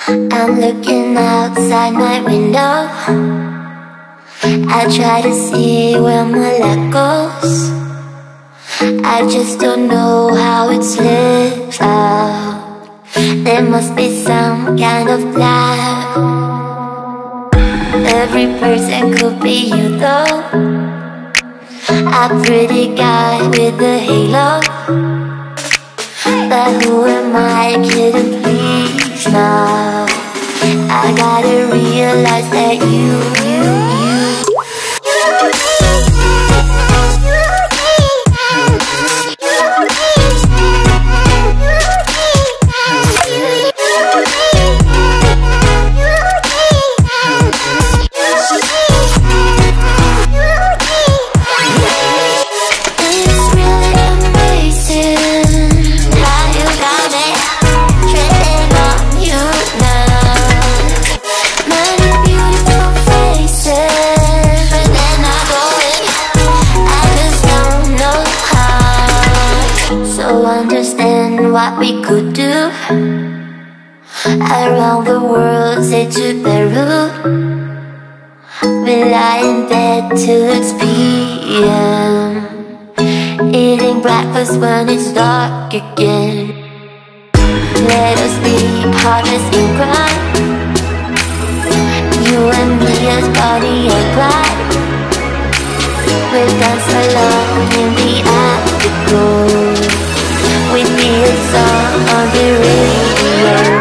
I'm looking outside my window. I try to see where my luck goes. I just don't know how it slips out. There must be some kind of plan. Every person could be you though. A pretty guy with a halo. But who am I kidding, please now? I gotta realize that you understand what we could do. Around the world, say to Peru. We lie in bed till it's PM, eating breakfast when it's dark again. Let us be partners in crime, you and me as Bonnie and Clyde. We'll dance along in the afterglow. We be a song on the radio.